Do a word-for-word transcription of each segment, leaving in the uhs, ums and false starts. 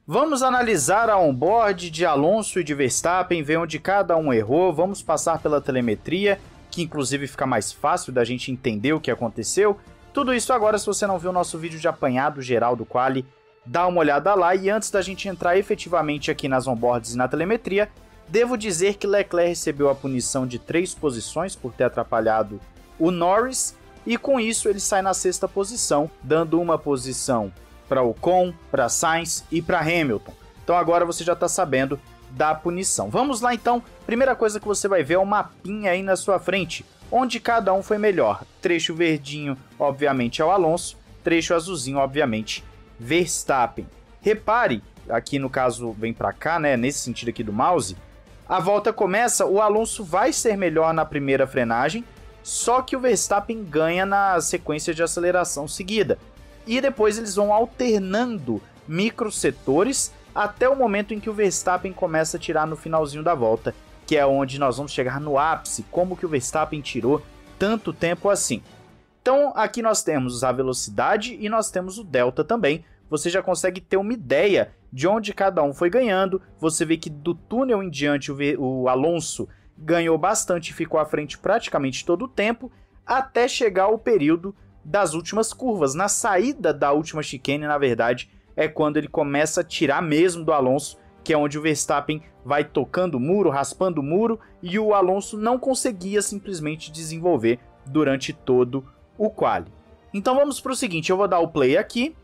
Vamos analisar a onboard de Alonso e de Verstappen, ver onde cada um errou, vamos passar pela telemetria, que inclusive fica mais fácil da gente entender o que aconteceu. Tudo isso agora, se você não viu o nosso vídeo de apanhado geral do quali, dá uma olhada lá. E antes da gente entrar efetivamente aqui nas onboards e na telemetria, devo dizer que Leclerc recebeu a punição de três posições por ter atrapalhado o Norris, e com isso ele sai na sexta posição, dando uma posição para Ocon, para Sainz e para Hamilton. Então agora você já está sabendo da punição. Vamos lá então, primeira coisa que você vai ver é o mapinha aí na sua frente, onde cada um foi melhor. Trecho verdinho, obviamente, é o Alonso, trecho azulzinho, obviamente, Verstappen. Repare, aqui no caso vem para cá, né, nesse sentido aqui do mouse, a volta começa, o Alonso vai ser melhor na primeira frenagem, só que o Verstappen ganha na sequência de aceleração seguida. E depois eles vão alternando microsetores até o momento em que o Verstappen começa a tirar no finalzinho da volta, que é onde nós vamos chegar no ápice, como que o Verstappen tirou tanto tempo assim. Então aqui nós temos a velocidade e nós temos o delta também. Você já consegue ter uma ideia de onde cada um foi ganhando. Você vê que do túnel em diante o, o Alonso ganhou bastante e ficou à frente praticamente todo o tempo, até chegar ao período das últimas curvas. Na saída da última chicane, na verdade, é quando ele começa a tirar mesmo do Alonso, que é onde o Verstappen vai tocando o muro, raspando o muro, e o Alonso não conseguia simplesmente desenvolver durante todo o quali. Então vamos para o seguinte, eu vou dar o play aqui.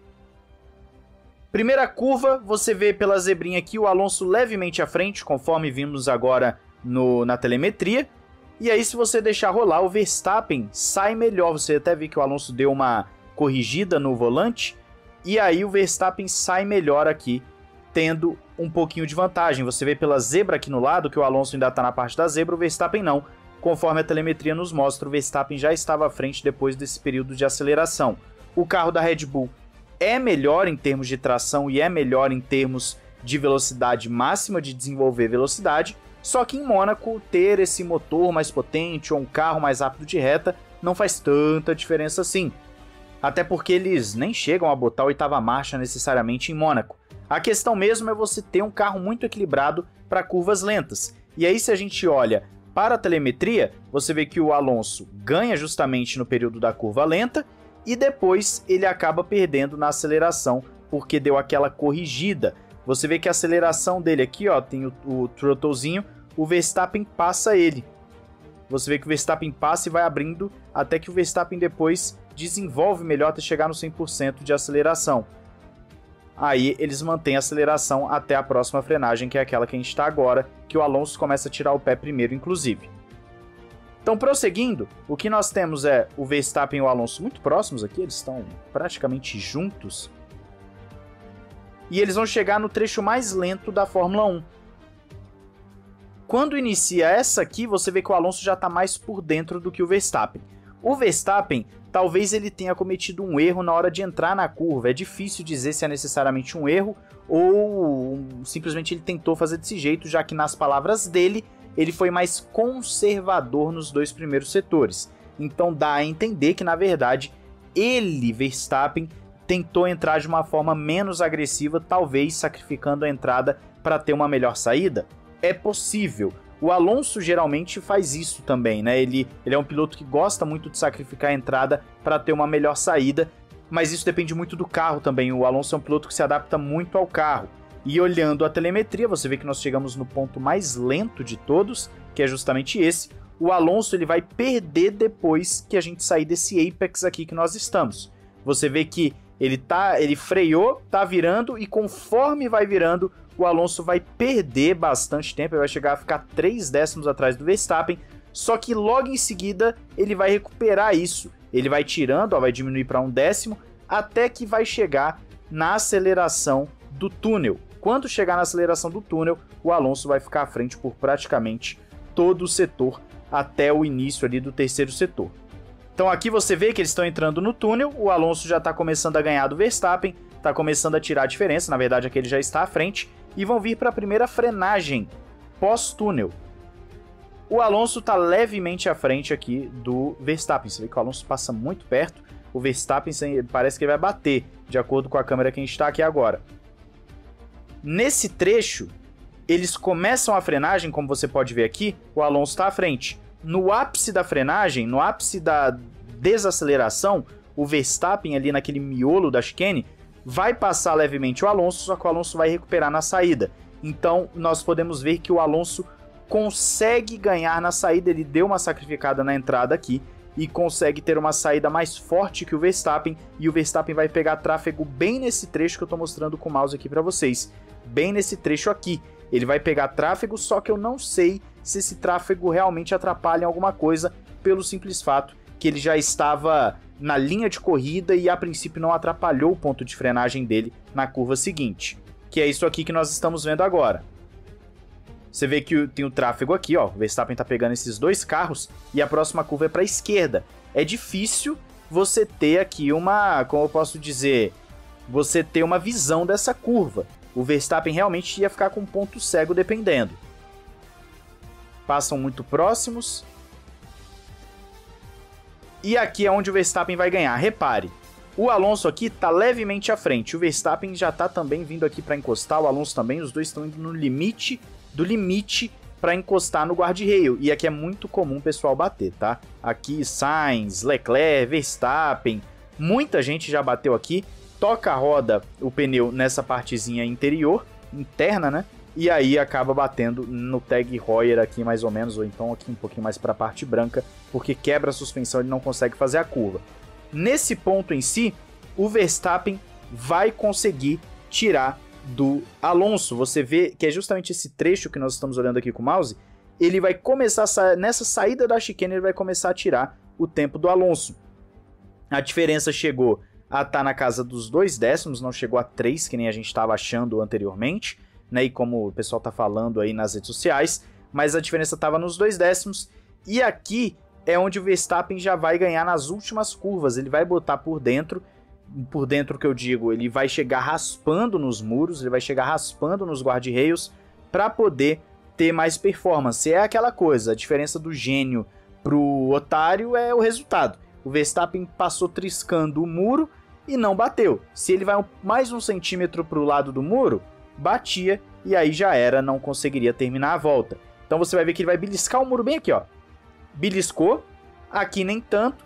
Primeira curva, você vê pela zebrinha aqui o Alonso levemente à frente, conforme vimos agora no, na telemetria. E aí, se você deixar rolar, o Verstappen sai melhor. Você até vê que o Alonso deu uma corrigida no volante. E aí o Verstappen sai melhor aqui, tendo um pouquinho de vantagem. Você vê pela zebra aqui no lado que o Alonso ainda está na parte da zebra, o Verstappen não. Conforme a telemetria nos mostra, o Verstappen já estava à frente depois desse período de aceleração. O carro da Red Bull é melhor em termos de tração e é melhor em termos de velocidade máxima, de desenvolver velocidade. Só que em Mônaco, ter esse motor mais potente ou um carro mais rápido de reta não faz tanta diferença assim. Até porque eles nem chegam a botar a oitava marcha necessariamente em Mônaco. A questão mesmo é você ter um carro muito equilibrado para curvas lentas. E aí, se a gente olha para a telemetria, você vê que o Alonso ganha justamente no período da curva lenta e depois ele acaba perdendo na aceleração porque deu aquela corrigida. Você vê que a aceleração dele aqui, ó, tem o, o throttlezinho, o Verstappen passa ele. Você vê que o Verstappen passa e vai abrindo até que o Verstappen depois desenvolve melhor até chegar no cem por cento de aceleração. Aí eles mantêm a aceleração até a próxima frenagem, que é aquela que a gente está agora, que o Alonso começa a tirar o pé primeiro, inclusive. Então, prosseguindo, o que nós temos é o Verstappen e o Alonso muito próximos aqui, eles estão praticamente juntos. E eles vão chegar no trecho mais lento da Fórmula um. Quando inicia essa aqui, você vê que o Alonso já está mais por dentro do que o Verstappen. O Verstappen, talvez ele tenha cometido um erro na hora de entrar na curva. É difícil dizer se é necessariamente um erro ou simplesmente ele tentou fazer desse jeito, já que nas palavras dele, ele foi mais conservador nos dois primeiros setores. Então dá a entender que, na verdade, ele, Verstappen, tentou entrar de uma forma menos agressiva, talvez sacrificando a entrada para ter uma melhor saída. É possível. O Alonso geralmente faz isso também, né? Ele, ele é um piloto que gosta muito de sacrificar a entrada para ter uma melhor saída, mas isso depende muito do carro também. O Alonso é um piloto que se adapta muito ao carro. E olhando a telemetria, você vê que nós chegamos no ponto mais lento de todos, que é justamente esse. O Alonso ele vai perder depois que a gente sair desse apex aqui que nós estamos. Você vê que ele, tá, ele freou, tá virando, e conforme vai virando, o Alonso vai perder bastante tempo, ele vai chegar a ficar três décimos atrás do Verstappen, só que logo em seguida ele vai recuperar isso. Ele vai tirando, ó, vai diminuir para um décimo, até que vai chegar na aceleração do túnel. Quando chegar na aceleração do túnel, o Alonso vai ficar à frente por praticamente todo o setor, até o início ali do terceiro setor. Então aqui você vê que eles estão entrando no túnel, o Alonso já está começando a ganhar do Verstappen, está começando a tirar a diferença, na verdade aqui ele já está à frente, e vão vir para a primeira frenagem pós-túnel. O Alonso está levemente à frente aqui do Verstappen, você vê que o Alonso passa muito perto, o Verstappen parece que ele vai bater, de acordo com a câmera que a gente está aqui agora. Nesse trecho, eles começam a frenagem, como você pode ver aqui, o Alonso está à frente. No ápice da frenagem, no ápice da desaceleração, o Verstappen ali naquele miolo da chicane vai passar levemente o Alonso, só que o Alonso vai recuperar na saída. Então nós podemos ver que o Alonso consegue ganhar na saída, ele deu uma sacrificada na entrada aqui e consegue ter uma saída mais forte que o Verstappen, e o Verstappen vai pegar tráfego bem nesse trecho que eu estou mostrando com o mouse aqui para vocês, bem nesse trecho aqui. Ele vai pegar tráfego, só que eu não sei se esse tráfego realmente atrapalha em alguma coisa, pelo simples fato que ele já estava na linha de corrida e a princípio não atrapalhou o ponto de frenagem dele na curva seguinte, que é isso aqui que nós estamos vendo agora. Você vê que tem o tráfego aqui, ó, o Verstappen tá pegando esses dois carros e a próxima curva é para a esquerda. É difícil você ter aqui uma, como eu posso dizer, você ter uma visão dessa curva. O Verstappen realmente ia ficar com um ponto cego dependendo. Passam muito próximos. E aqui é onde o Verstappen vai ganhar. Repare, o Alonso aqui tá levemente à frente. O Verstappen já tá também vindo aqui para encostar, o Alonso também. Os dois estão indo no limite do limite para encostar no guarda-reio. E aqui é muito comum o pessoal bater, tá? Aqui Sainz, Leclerc, Verstappen, muita gente já bateu aqui. Toca a roda, o pneu nessa partezinha interior, interna, né? E aí acaba batendo no tag Heuer aqui mais ou menos, ou então aqui um pouquinho mais para a parte branca, porque quebra a suspensão, ele não consegue fazer a curva. Nesse ponto em si, o Verstappen vai conseguir tirar do Alonso. Você vê que é justamente esse trecho que nós estamos olhando aqui com o mouse, ele vai começar, a sa... nessa saída da chicane, ele vai começar a tirar o tempo do Alonso. A diferença chegou a estar na casa dos dois décimos, não chegou a três, que nem a gente estava achando anteriormente, né? E como o pessoal tá falando aí nas redes sociais, mas a diferença estava nos dois décimos, e aqui é onde o Verstappen já vai ganhar nas últimas curvas. Ele vai botar por dentro, por dentro que eu digo, ele vai chegar raspando nos muros, ele vai chegar raspando nos guarda-reios para poder ter mais performance. É aquela coisa, a diferença do gênio pro otário é o resultado. O Verstappen passou triscando o muro e não bateu. Se ele vai mais um centímetro pro lado do muro, batia e aí já era, não conseguiria terminar a volta. Então você vai ver que ele vai beliscar o muro bem aqui, ó. Beliscou, aqui nem tanto.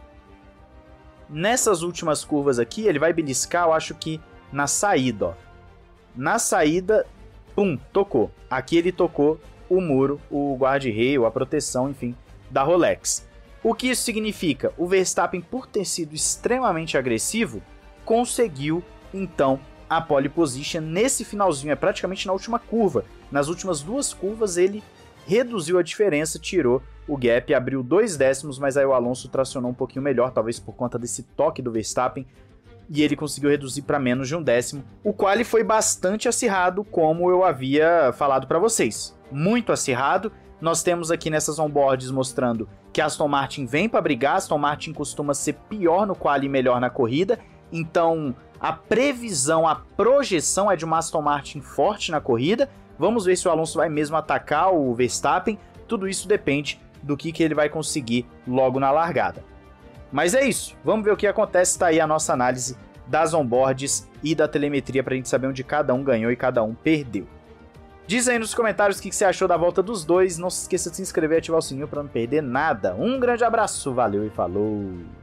Nessas últimas curvas aqui, ele vai beliscar, eu acho que na saída, ó. Na saída, pum, tocou. Aqui ele tocou o muro, o guarda-reio, a proteção, enfim, da Rolex. O que isso significa? O Verstappen, por ter sido extremamente agressivo, conseguiu, então, a pole position nesse finalzinho, é praticamente na última curva. Nas últimas duas curvas, ele reduziu a diferença, tirou o gap, abriu dois décimos, mas aí o Alonso tracionou um pouquinho melhor, talvez por conta desse toque do Verstappen, e ele conseguiu reduzir para menos de um décimo, o qual foi bastante acirrado, como eu havia falado para vocês. Muito acirrado. Nós temos aqui nessas onboards mostrando que a Aston Martin vem para brigar, a Aston Martin costuma ser pior no quali e melhor na corrida, então a previsão, a projeção é de uma Aston Martin forte na corrida. Vamos ver se o Alonso vai mesmo atacar o Verstappen, tudo isso depende do que, que ele vai conseguir logo na largada. Mas é isso, vamos ver o que acontece, tá aí a nossa análise das onboards e da telemetria para a gente saber onde cada um ganhou e cada um perdeu. Diz aí nos comentários o que você achou da volta dos dois, não se esqueça de se inscrever e ativar o sininho para não perder nada. Um grande abraço, valeu e falou!